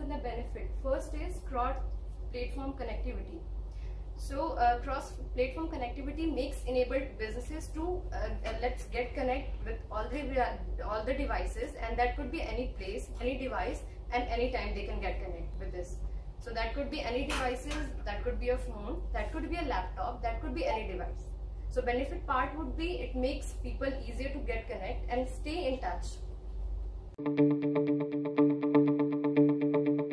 and the benefit. First is cross-platform connectivity. So cross-platform connectivity makes enabled businesses to let's get connect with all the devices, and that could be any place, any device, and anytime they can get connect with this. So that could be any devices, that could be a phone, that could be a laptop, that could be any device. So benefit part would be it makes people easier to get connect and stay in touch.